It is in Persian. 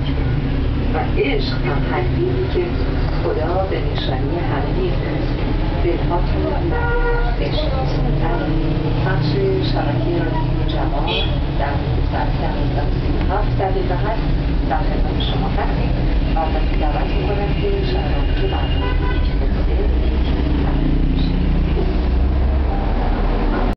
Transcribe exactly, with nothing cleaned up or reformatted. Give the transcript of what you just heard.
و عشق هم هستی که خدا به نشانی همه نیست دلهاتون رو عشق از بخش شبکه رادیو جوان در ساعت دوازده و سی و هفت دقیقه هست در خدمت شما هستیم و ازتون دعوت میکنم